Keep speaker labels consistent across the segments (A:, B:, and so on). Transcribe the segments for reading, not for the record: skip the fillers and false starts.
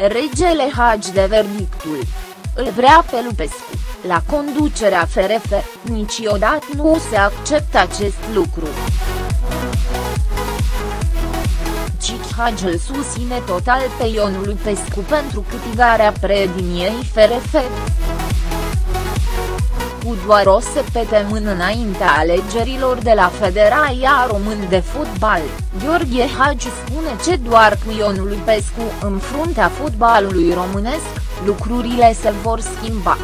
A: regele Hagi de verdictul. Îl vrea pe Lupescu la conducerea FRF, niciodată nu se acceptă acest lucru. Hagi îl susține total pe Ion Lupescu pentru câștigarea preediniei FRF. Cu doar o săptămână înaintea alegerilor de la Federația Română de Fotbal, Gheorghe Hagi spune că doar cu Ion Lupescu în fruntea fotbalului românesc, lucrurile se vor schimba.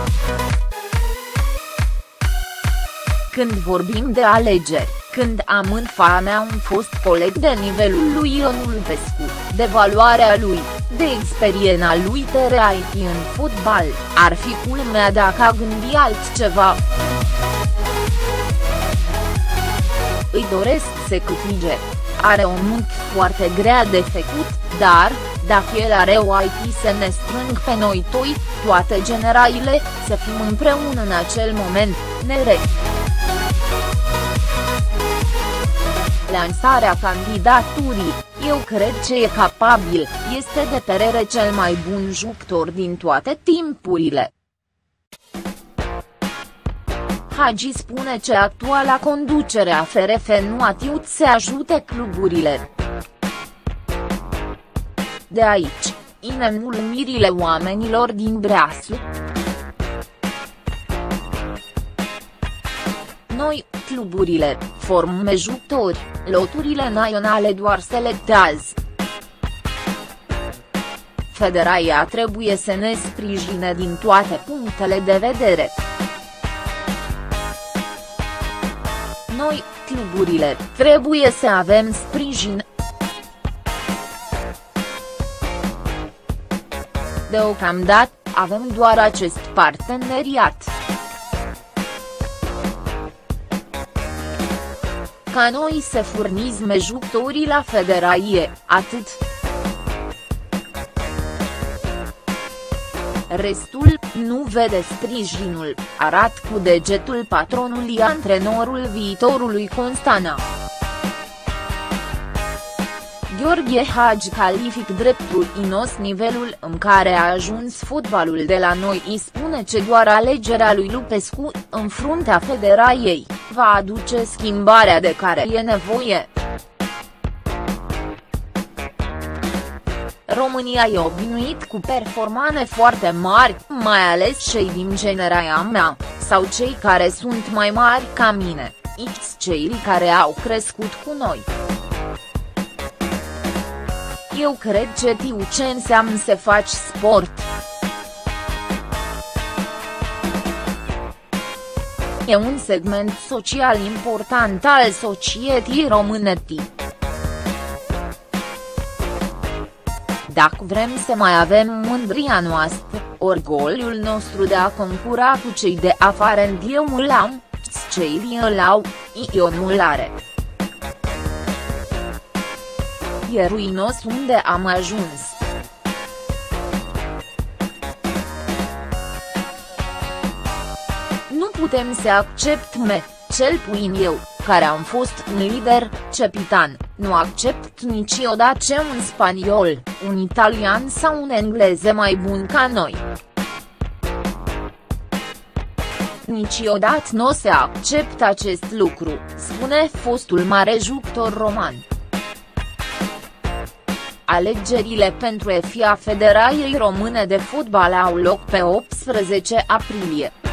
A: Când vorbim de alegeri, când am în fața mea un fost coleg de nivelul lui Ion Lupescu, de valoarea lui, de experiența lui TRIT în fotbal, ar fi culmea dacă a gândi altceva. Îi doresc să câștige. Are o muncă foarte grea de făcut, dar, dacă el are o IT să ne strâng pe noi toi, toate generațiile, să fim împreună în acel moment, nere. Lansarea candidaturii, eu cred că e capabil, este de părere cel mai bun jucător din toate timpurile. Hagi spune că actuala conducere a FRF nu a știut să ajute cluburile. De aici, nemulțumirile oamenilor din Breaslă. Noi, cluburile, formăm jucători, loturile naționale doar selectează. Federația trebuie să ne sprijine din toate punctele de vedere. Noi, cluburile, trebuie să avem sprijin. Deocamdată, avem doar acest parteneriat. Ca noi să furnizăm jucătorii la federație, atât. Restul, nu vede sprijinul, arată cu degetul patronului antrenorul viitorului Constana. Gheorghe Hagi calific dreptul inos nivelul în care a ajuns fotbalul de la noi. Îi spune că doar alegerea lui Lupescu, în fruntea federației, va aduce schimbarea de care e nevoie. România e obișnuit cu performane foarte mari, mai ales cei din generația mea, sau cei care sunt mai mari ca mine, cei care au crescut cu noi. Eu cred că știu ce înseamnă să faci sport. E un segment social important al societății române. Dacă vrem să mai avem mândria noastră, orgoliul nostru de a concura cu cei de afară în diemul am, cei îl au, eu nu-l are. E ruinos unde am ajuns. Nu putem să acceptăm, cel puțin eu, care am fost un lider, capitan, nu accept niciodată ce un spaniol, un italian sau un englez e mai bun ca noi. Niciodată nu se acceptă acest lucru, spune fostul mare jucător roman. Alegerile pentru FIA Federației Române de Fotbal au loc pe 18 aprilie.